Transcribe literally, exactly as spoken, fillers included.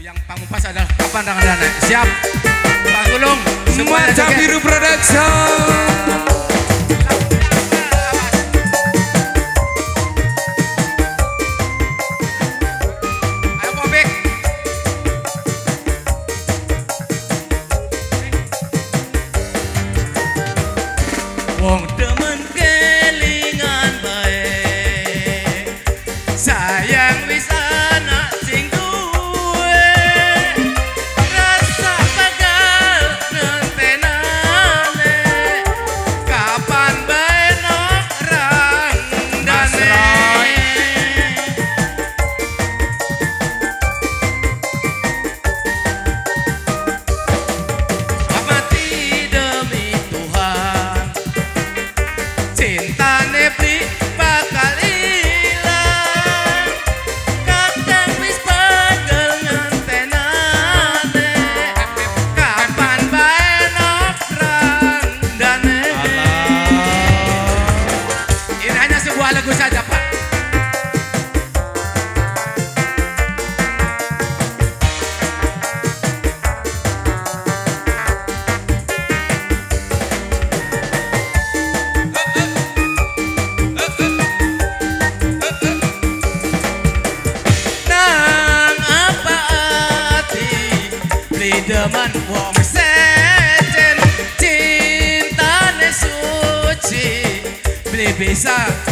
Yang pamungkas adalah Kapan Dengan Dana. Siap Pak Gulung, Mata Biru Production. Wong demen kelingan bae, sayang wis anak sing duwe, rasa bakal nentenane, kapan bae nok randane. Mati demi Tuhan, cinta nepi bakal ilang, kadang wis pegel ngentenane, kapan bae nok randane. Ini hanya sebuah lagu saja Pak. Demen wong sejen, cintane suci, beli bisa